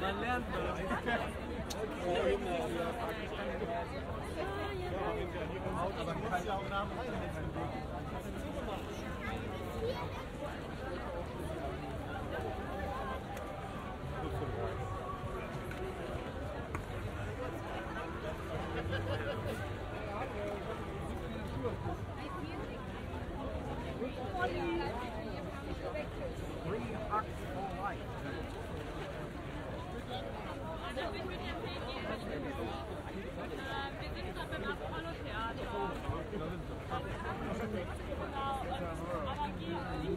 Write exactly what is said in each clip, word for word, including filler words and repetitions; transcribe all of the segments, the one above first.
Man lernt das. Aber kann ja auch nach dem Three hugs for life. Wir sind gerade beim Apollo-Theater. Aber die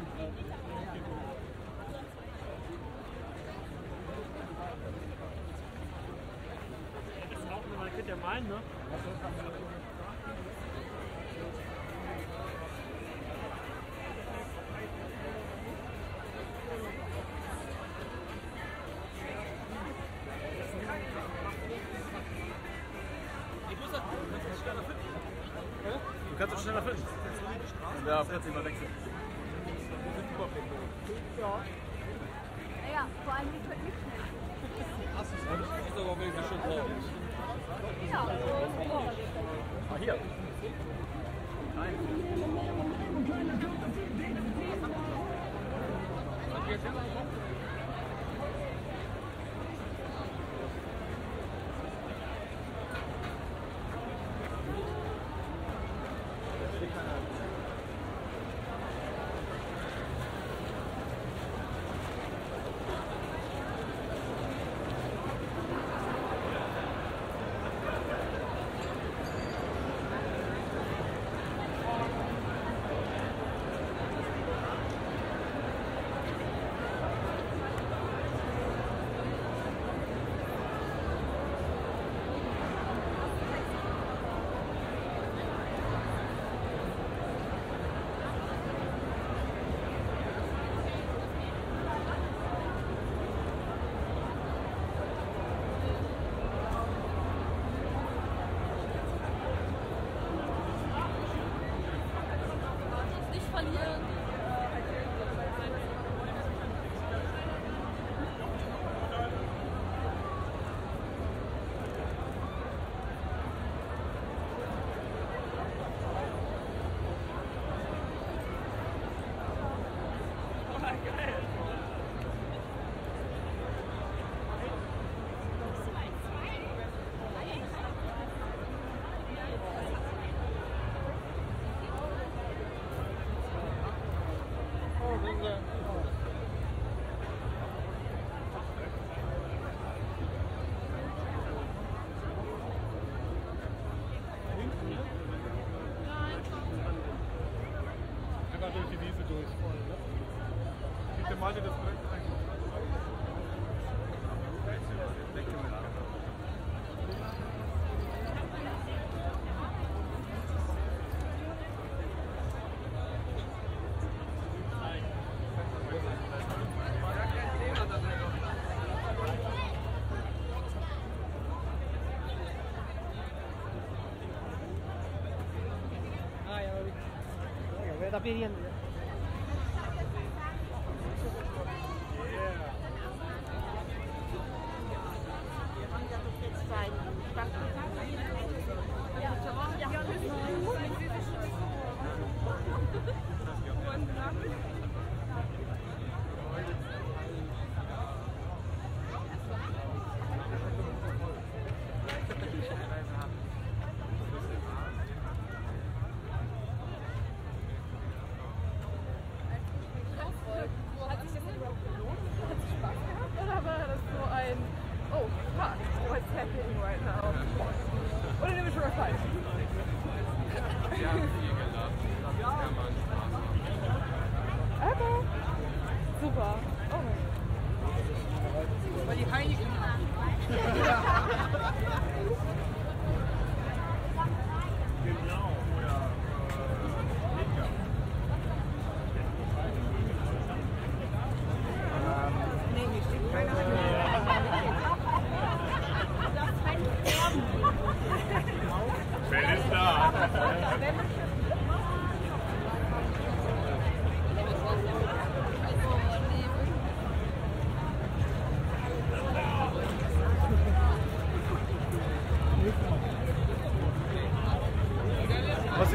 das ist auch, man könnte ja malen, ne? Du kannst doch schneller fischen. Ja, plötzlich mal wechseln. Ja. Ja, vor allem nicht mit nicht schnell. Das ist aber wirklich schon drauf. Ja, so. Ah, hier. Nein. Durch die Wiese durch. Gib dir mal das Brett. Ah, ja, wer da bin ich?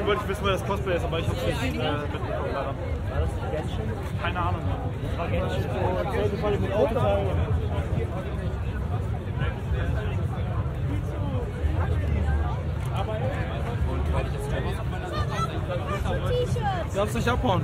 wollte ich wissen, wer das Cosplay ist, aber ich habe es nicht äh, mitbekommen leider. War das nicht Genshin? Keine Ahnung. Das war Genshin. So, selbe Fall mit Autoteil. T-Shirts. Darfst dich abhauen.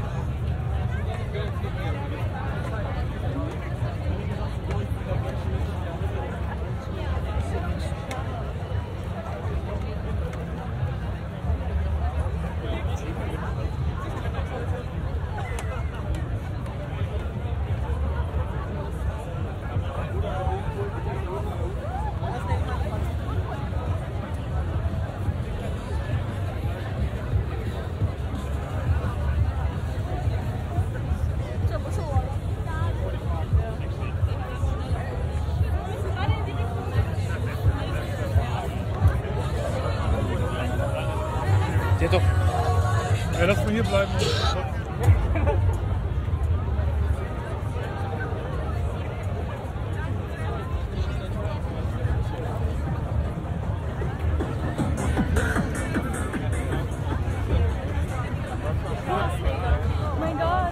Der doch. Ja, lass mal hier bleiben. Oh mein Gott.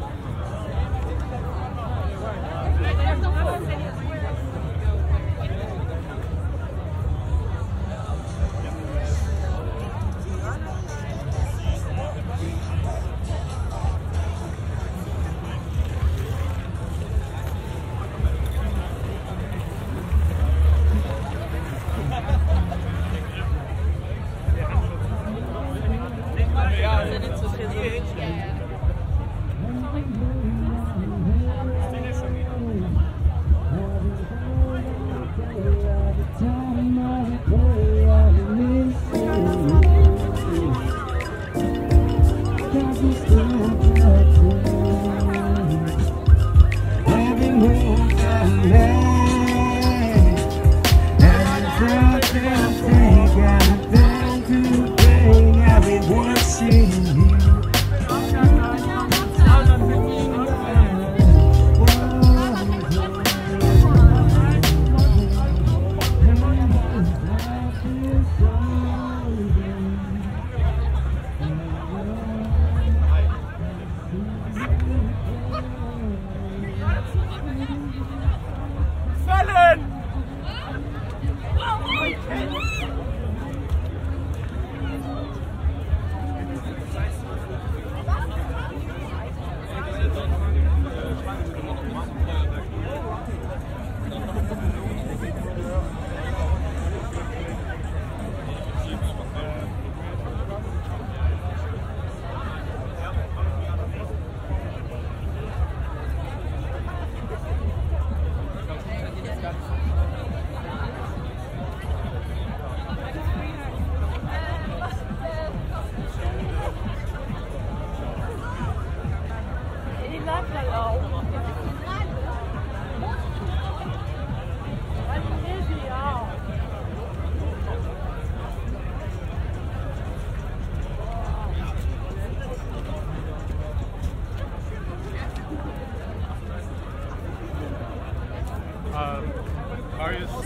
Arius stopped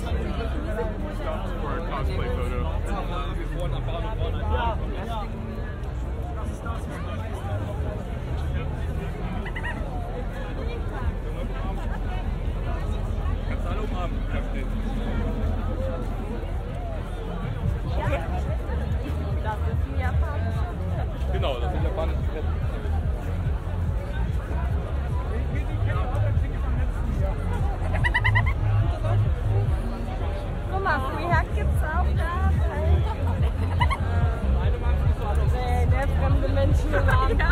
for a cosplay photo. Kannst du alle umarmen? Das ist ein japanischer. Genau, das sind japanische Ketten. Guck mal, Freehack gibt's auch da. Nee, der fremde Menschen waren. Ja.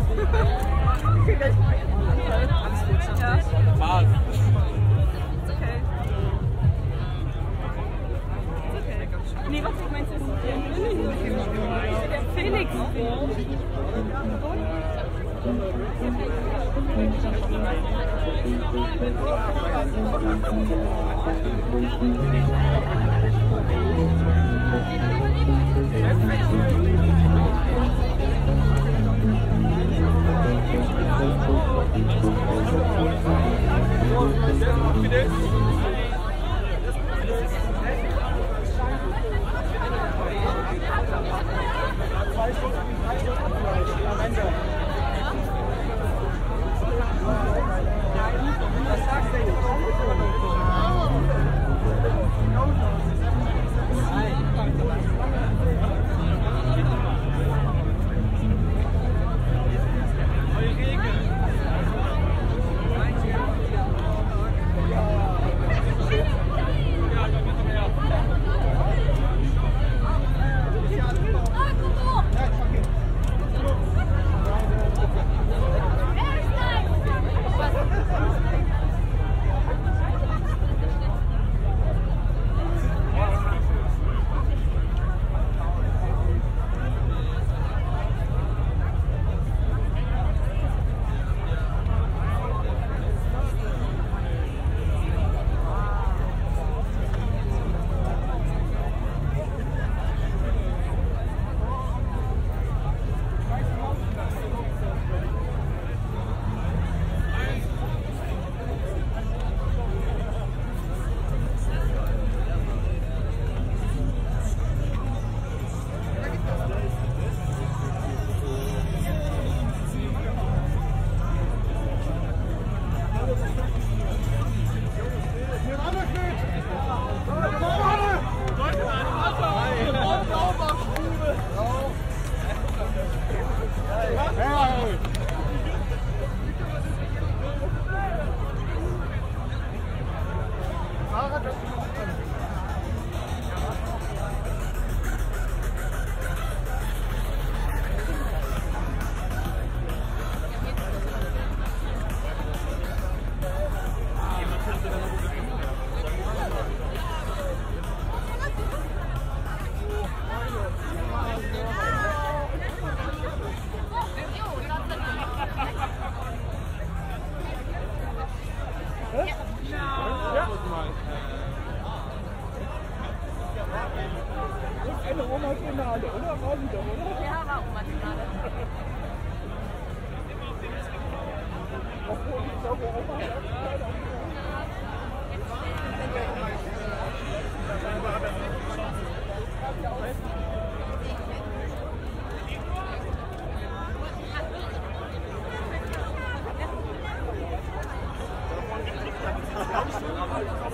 Ja. Was? Okay. Okay. Nee, was ich meine, ist der Phoenix. Zwei Stunden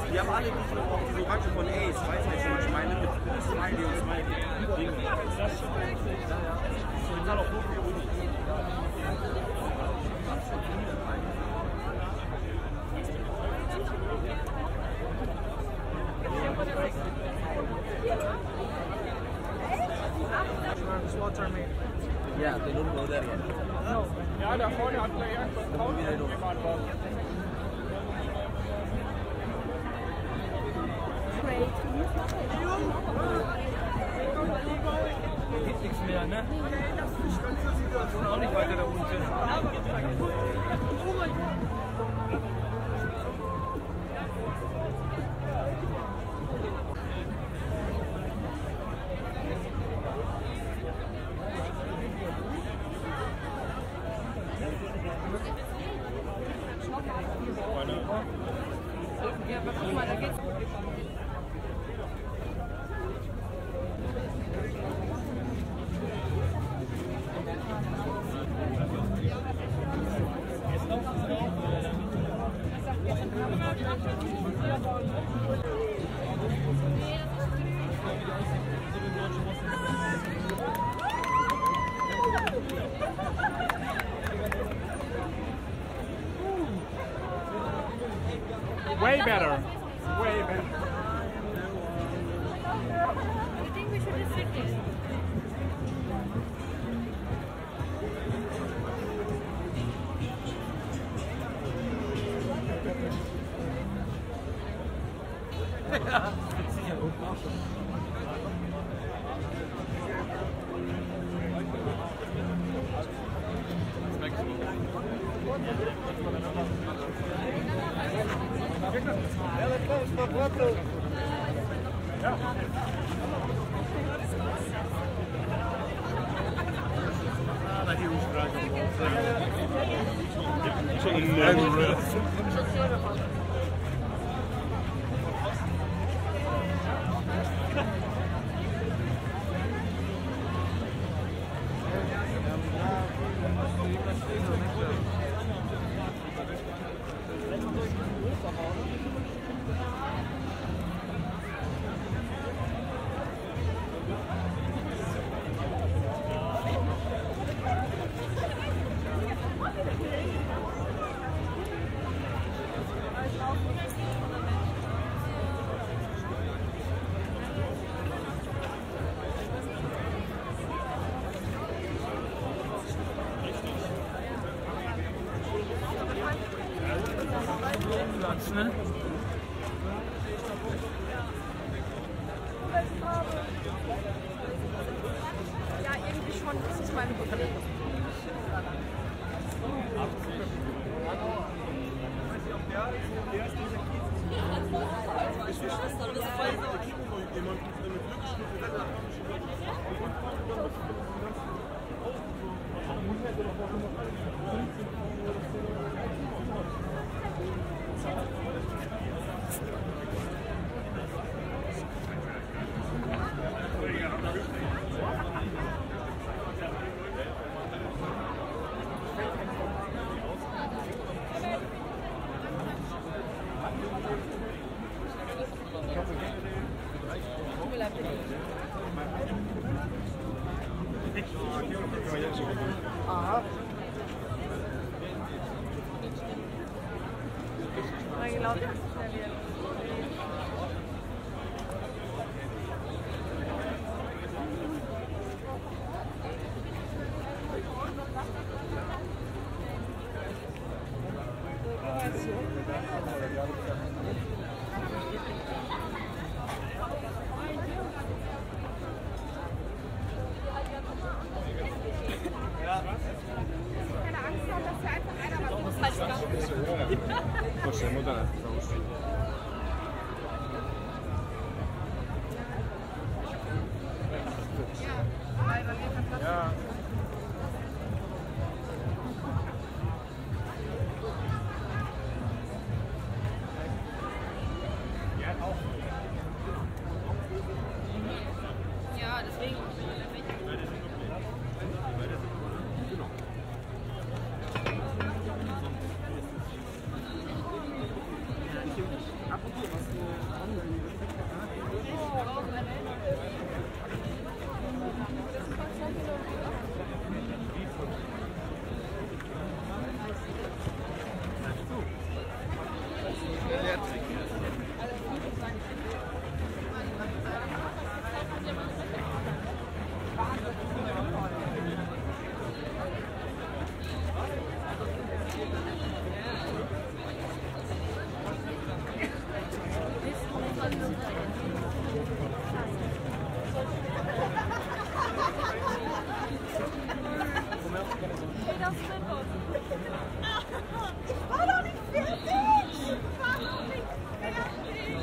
Die haben alle diese, auch diese Orange von Ace, weiß nicht, was ich meine, mit Smiley und Smiley. Das ist auch hoch für Uni. Yeah, they don't go there yet. No. Ja, da vorne hat der irgendwas drauf. Hier gibt nichts mehr, ne? Auch nicht weiter da unten. Ja, aber guck mal, da geht's. Way better. Way better. I think we should just sit there. Ne? Ja, irgendwie schon. Das ist meine Problem. Aha. Ich glaube, das ist schnell wieder. Possiamo dare ja. Ja, deswegen. das Rippe. Ich war doch nicht fertig! Ich war doch nicht fertig!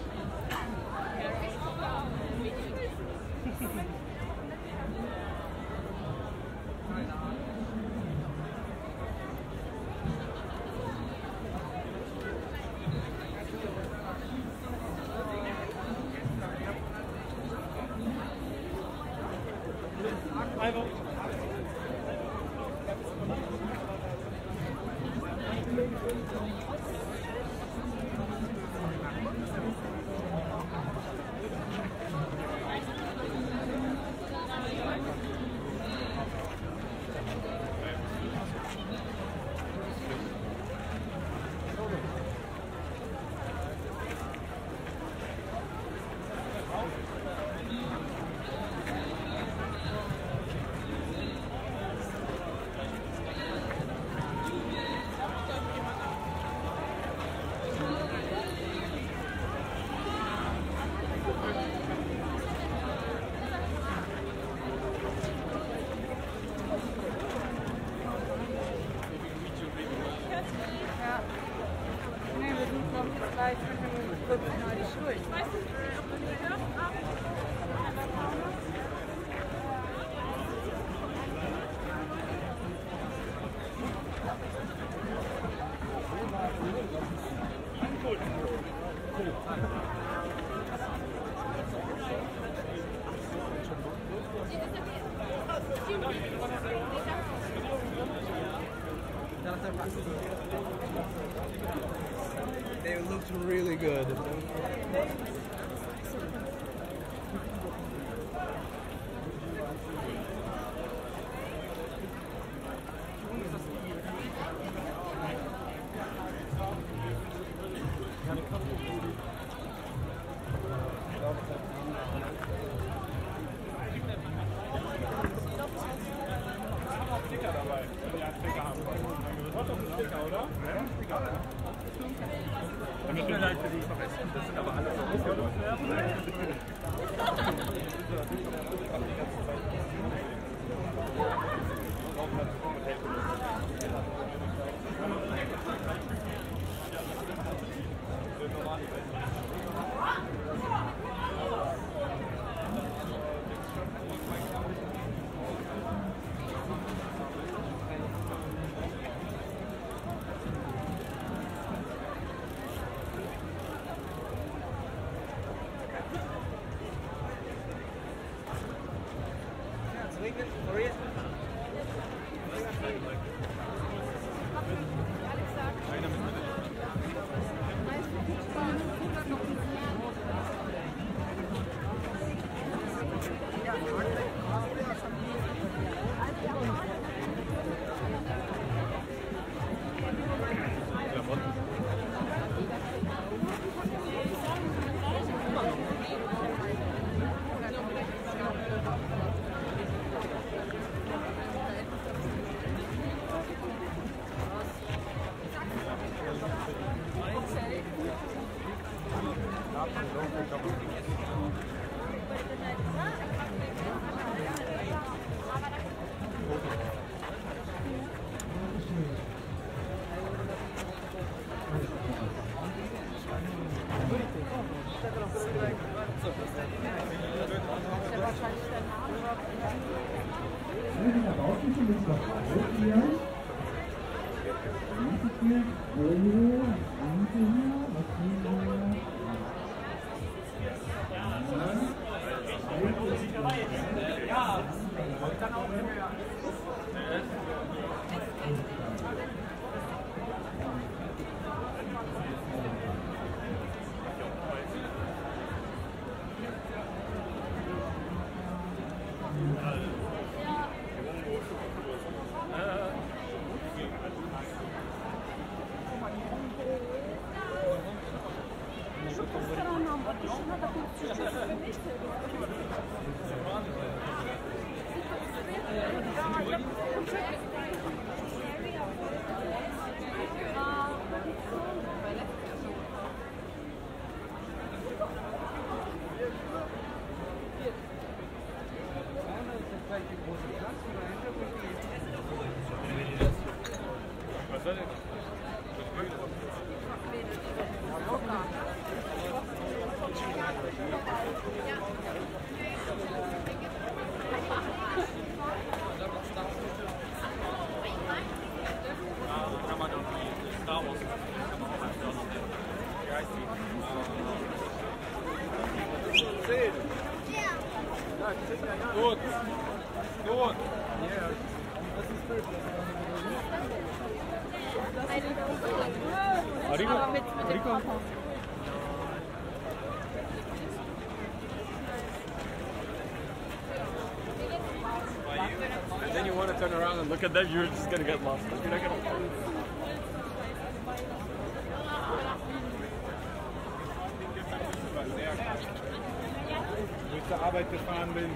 They looked really good. Kann man irgendwie Star Wars kann man auch einfach wie heißt die? Gut. Gut. Aber mit, mit dem Papa. And then you want to turn around and look at them, you're just gonna get lost. You're not gonna. Wo ich zur Arbeit gefahren bin.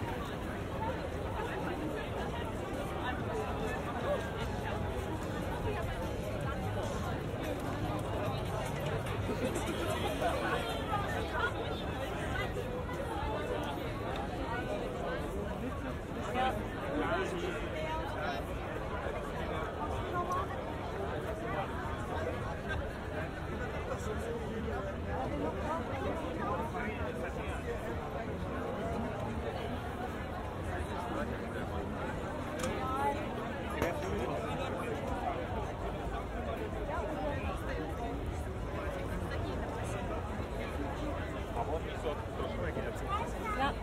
Ja.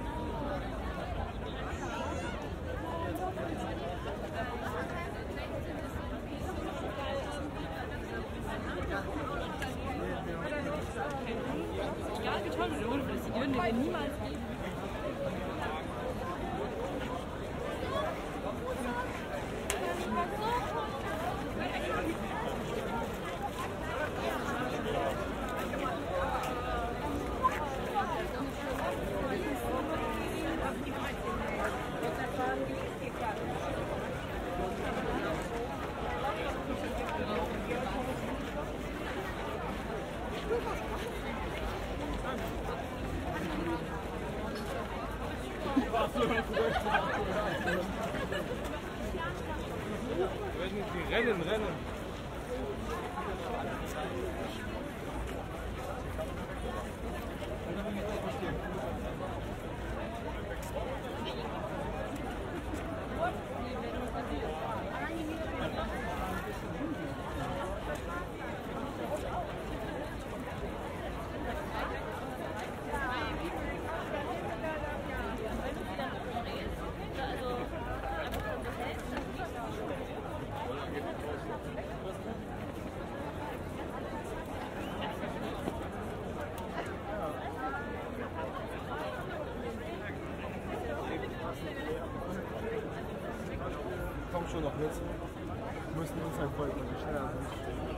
Egal wie toll du Lohn bist, die würden dir niemals geben. Rennen, rennen. Kommt schon noch mit. Wir müssen uns halt folgen, wenn wir schneller sind.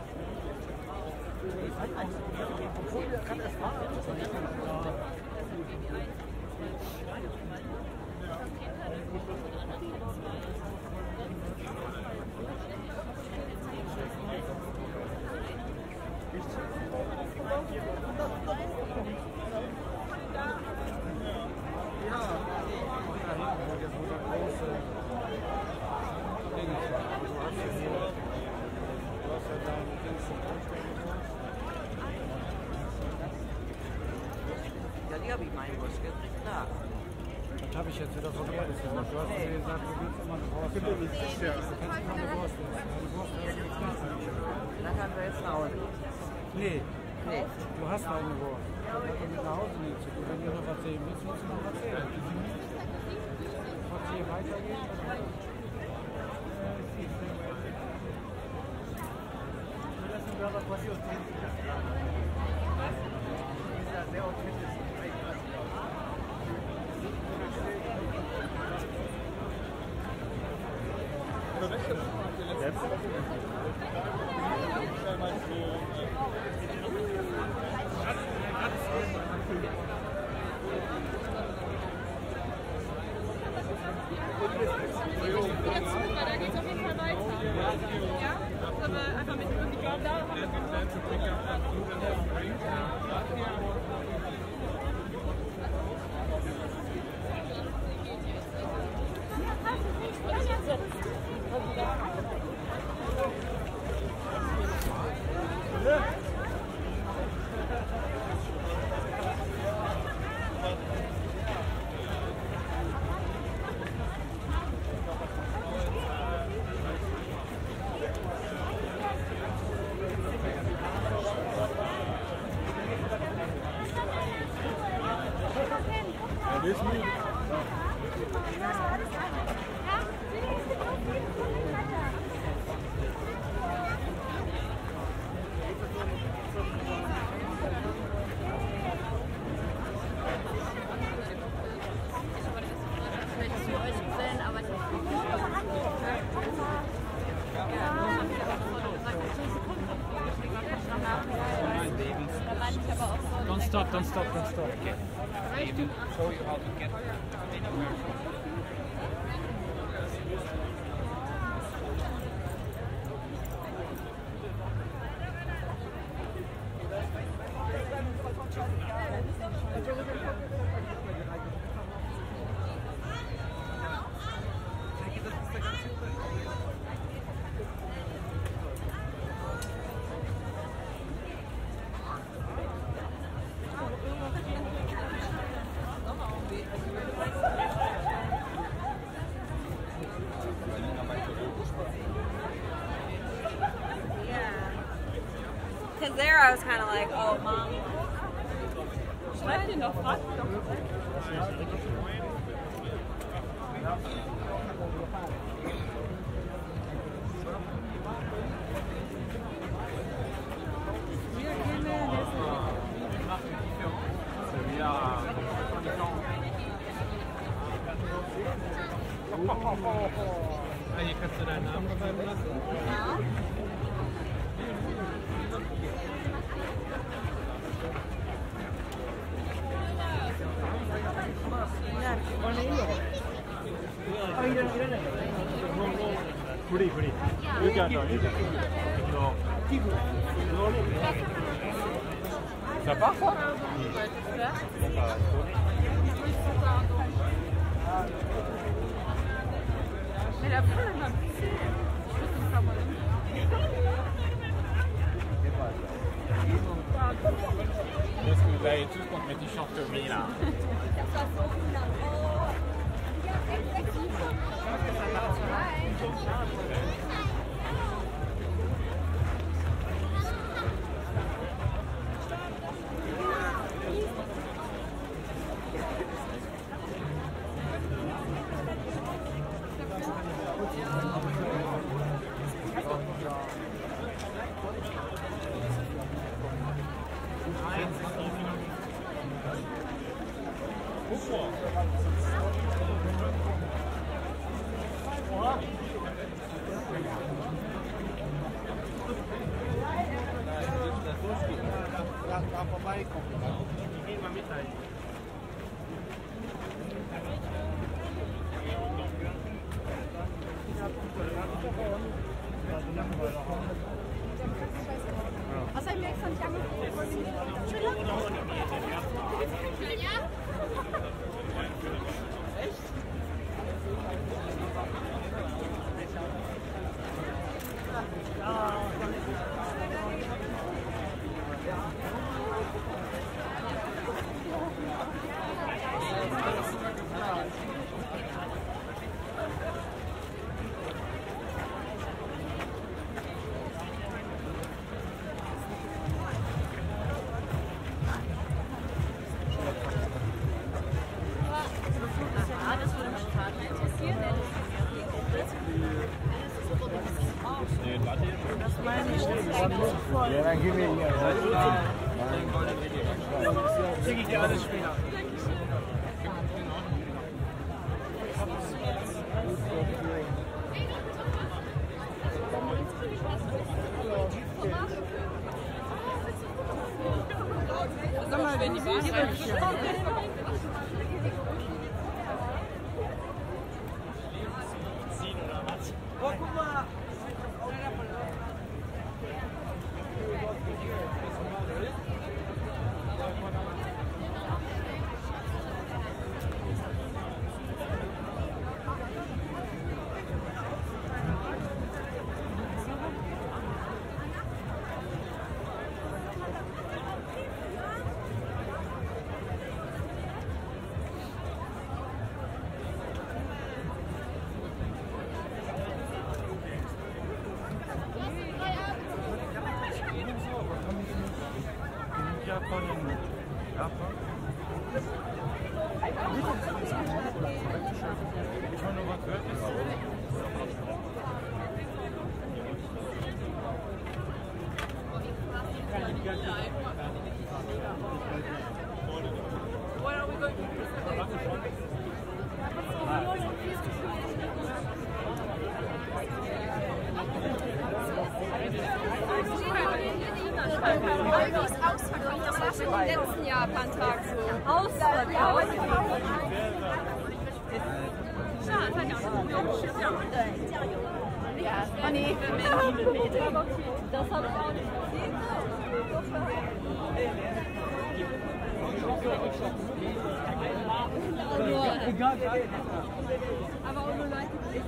Ja, die habe ich meinen Wurst gekriegt, klar. Das habe ich jetzt wieder so ehrlich gesagt. Du hast mir gesagt, du willst immer eine Wurst. Du kannst immer eine Wurst essen. Eine Wurst ist nichts mehr. Dann können wir jetzt nach Hause. Nee, Nee. du hast eine Wurst. Das hat mit nach Hause nichts zu tun. Wenn du noch erzählen willst, musst du noch erzählen. Was hier weitergeht? Sehr authentisch. Jetzt? Da geht es auf jeden Fall weiter. Ja? Aber einfach mit dem ich glaube, da haben wir Da meine ich aber auch so. Don't stop, don't stop, don't stop. Okay. Show you how to get Because there I was kind of like, oh, mom. Schreib den doch, frag ihn doch. Hier kannst du deinen Namen schreiben lassen. Ja. Free, free. You can do, you can do. Ça part ça? Mais la poule, elle m'a poussé. Je peux te faire moi-même. Qu'est-ce que vous avez tous contre mes t-shirts Tommy là? Da vorbeikommen. Geh mal mit rein. Was habe ich mir extra nicht angeguckt? Ja? Echt? Ja, dann gehen wir hier. Schicke ich dir alles später. Sag mal, wenn die Wahrheit Oh, guck mal! Japan in Japan. Schon noch was gehört ist. Why are we going to ist ausverkauft. Das war schon im letzten Japantag so. Ausverkauft? Schade, ja. Ja, nee. Das habe ich auch nicht gesehen. Aber auch nur Leute, die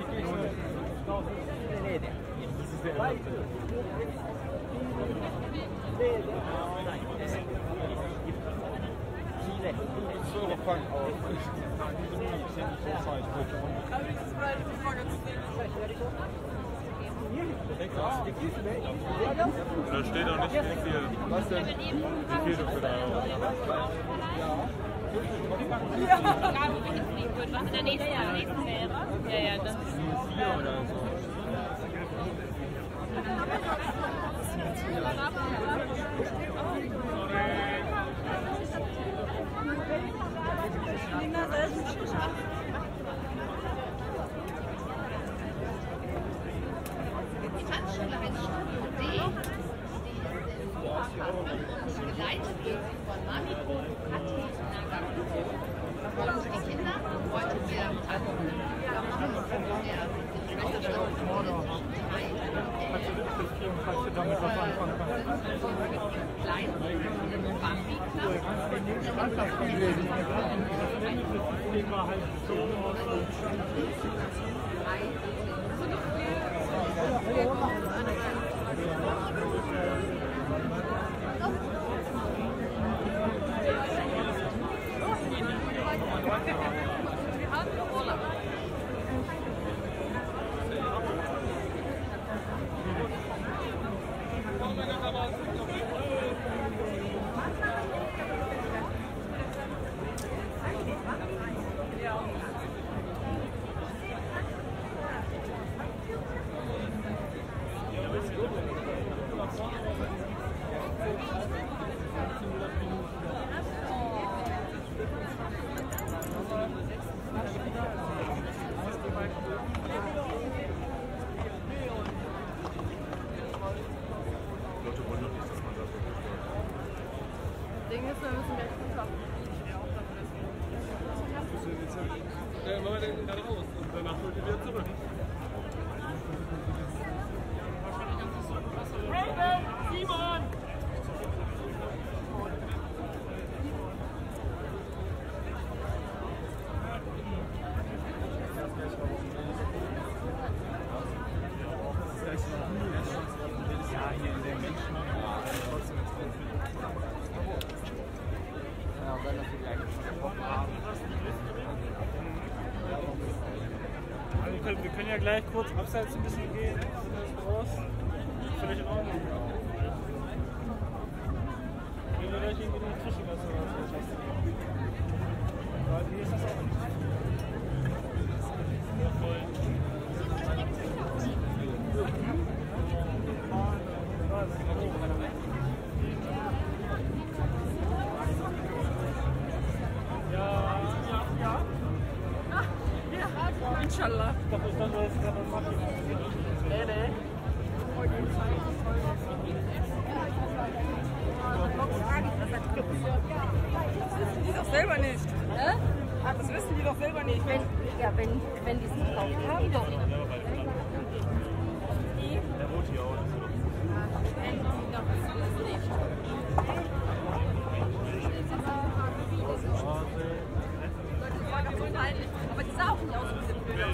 Da steht auch nicht wie viel. Was denn? Wie viel du für drei Euro? Ja, wo wir hinfliegen würden, was in der nächsten, ja, nächsten wäre. Ja, ja, das ist vier oder so. Die Tanzschule heißt Studio D. Geleitet wird von Mamiko, Kathi und Manga. Und die Kinder wollten wir angucken. Falls du damit was anfangen kannst. Klein, Bambi, Ding ist, wir müssen gleich zusammen. Ja, machen wir den gerade raus und danach holt ihr wieder zurück. Raven! Simon! Wir können ja gleich kurz abseits ein bisschen gehen, raus. Völlig in Ordnung. Wenn wir gleich irgendwie in die Küche was raus. Aber hier ist das auch nicht. Ja, voll. Inshallah. Ich glaube, ich dachte, das ist gerade ein Maschine. Nee, nee. Das wissen die doch selber nicht. Hä? Das wissen die doch selber nicht. Wenn, ja, wenn, wenn die es gekauft haben, doch. Die? Der wohnt hier auch. Wenn die doch das nicht. Aber die sah auch nicht aus wie diese Bilder.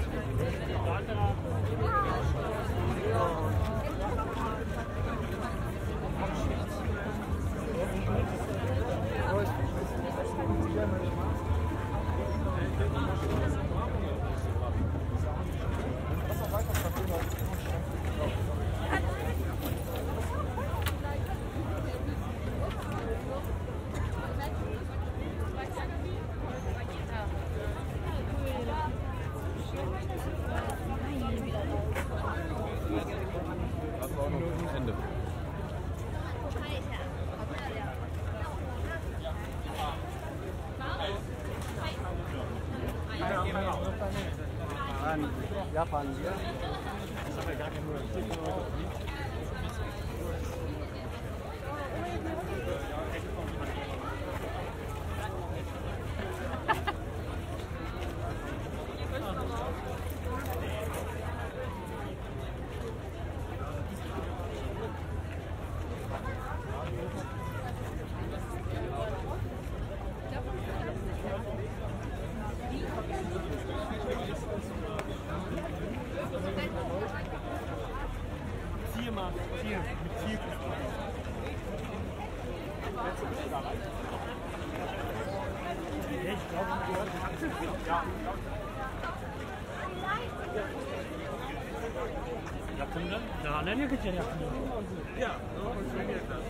Japan, ja? Das hat ja gar keinen Hunger. immer Tier, mit Tier. Ich glaube, ja. Yakından, daha nereye gideceksin yakından? Ja, so funktioniert das.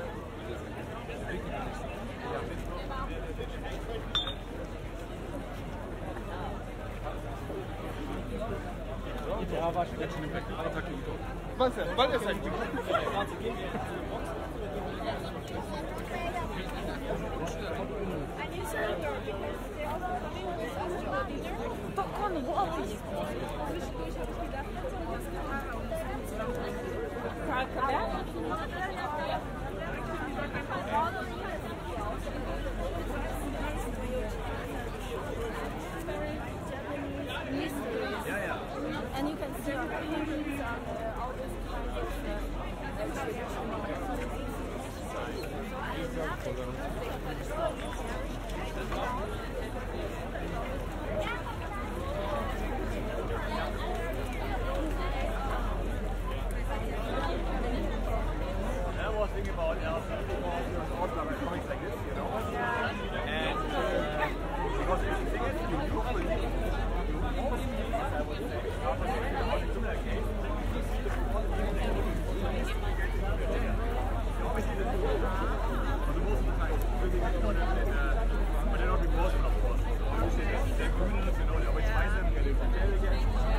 Ja, war schon ganz schön. Was denn? Was ist denn? Yeah, yeah. And you can see our paintings on uh, all this kind of That was thinking about it. Comics like this, you know. And uh, because if you think it, you usually I would say after watching similar games, you see the you always see the two. For the most of the time, it's really good and uh, but they're not rewarded, of course. Usually they're, they're criminals, you know, they always find them, get it from jail again.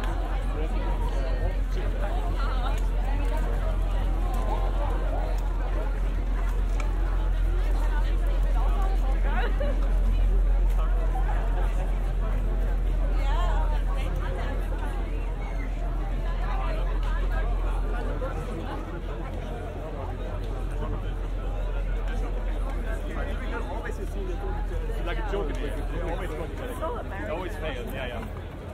Like a joke, they always go together. They always fail, yeah, yeah.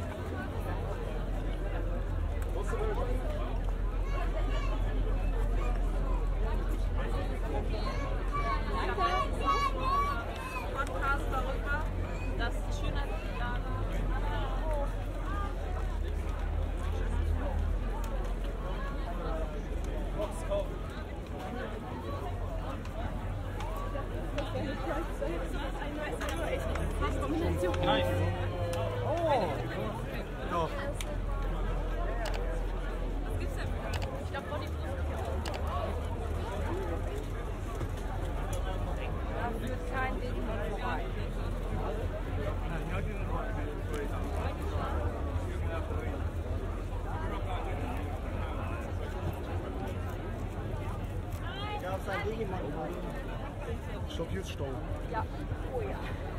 Podcast darüber, dass Schönheitsideale. Nice. Oh! Doch. Was gibt's denn? Ich glaube, Body. Da führt kein Weg mehr vorbei. Ja, auf sein Ding machen. Stopp jetzt Stau. Ja. Oh ja.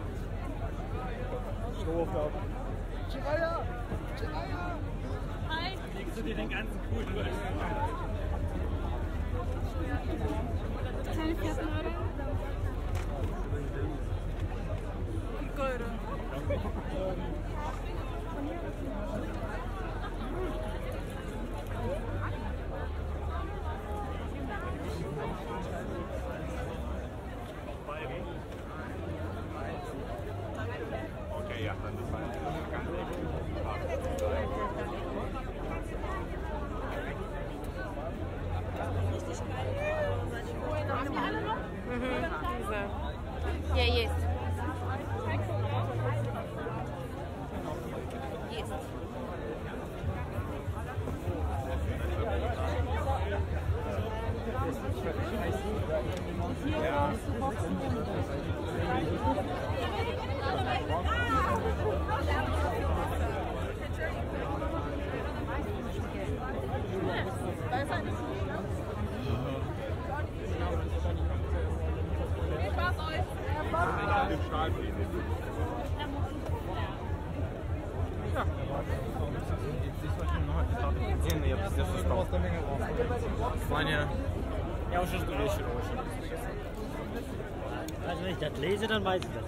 Stau auf der Chiraya! Chiraya! Hi. Legst du dir den ganzen Kuh durch? Seine vierzehn Euro. Euro. Okay, ja, dann ist halt ganz Haben wir alle noch? Mhm. Diese. Ja, yes. Yes. Не, я пиздец устал. В плане... Ja, auch schon durch. Also wenn ich das lese, dann weiß ich das.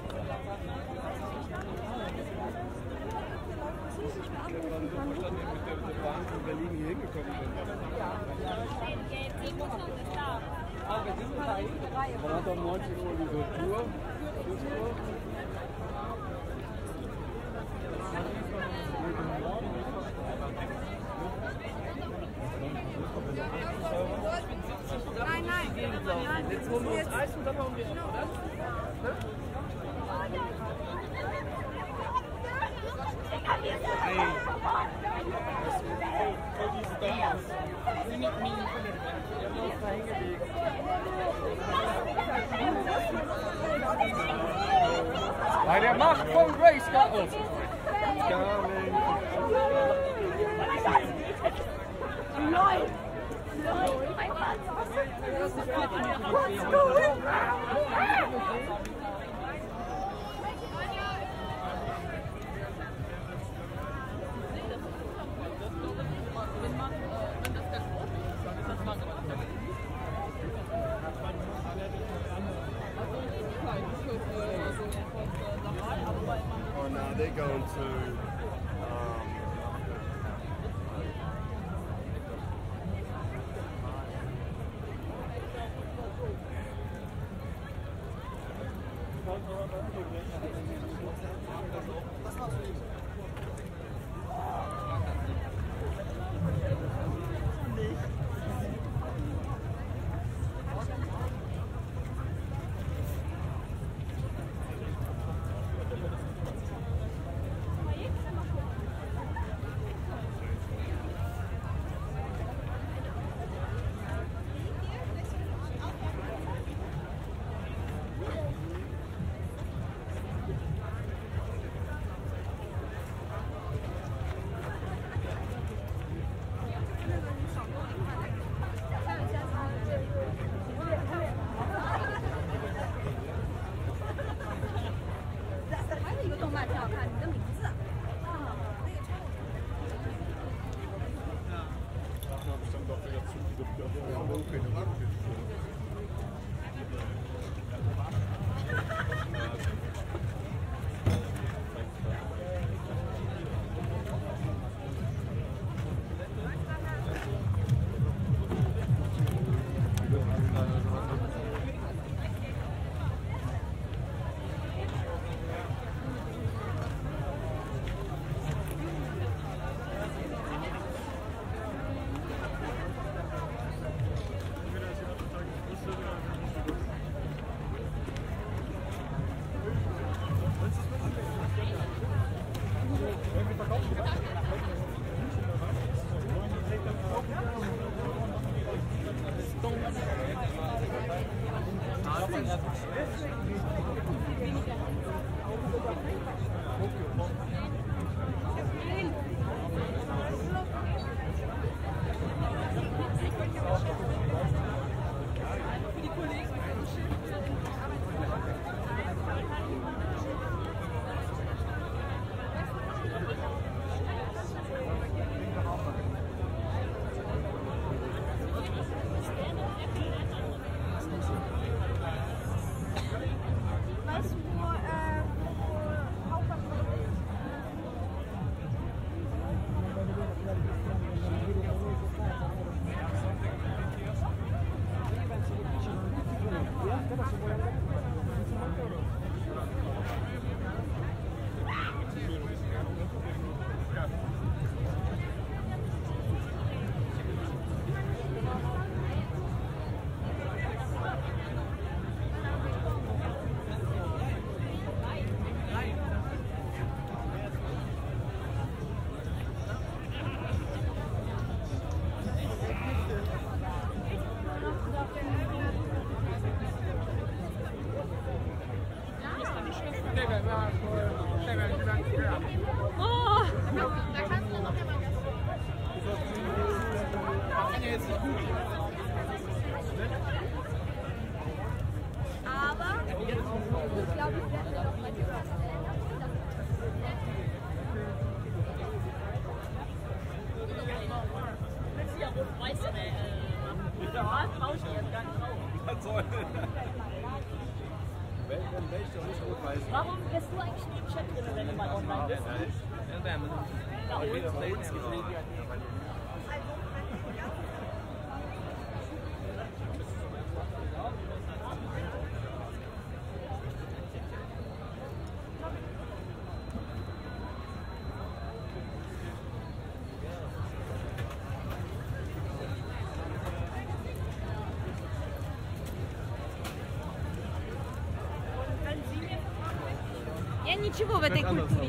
Von Berlin hier hingekommen sind. Man hat um neunzehn Uhr diese Tour. Tour. Jetzt holen wir uns Eis und dann hauen wir ab, oder? Bei der Macht von Grace Scott. Oh no, they're going to. Um, Warum bist du eigentlich nicht im Chat drin, wenn du mal online bist? Da oben. Е, ничего в этой культуре.